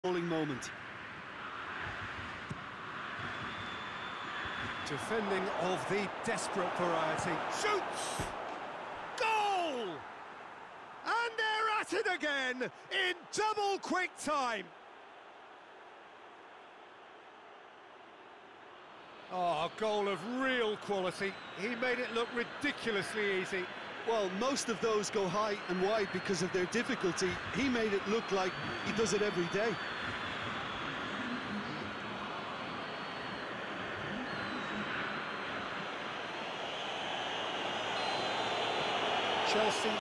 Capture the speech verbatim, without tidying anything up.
Bowling moment. Defending of the desperate variety. Shoots! Goal! And they're at it again in double quick time. Oh, a goal of real quality. He made it look ridiculously easy. Well, most of those go high and wide because of their difficulty. He made it look like he does it every day. Chelsea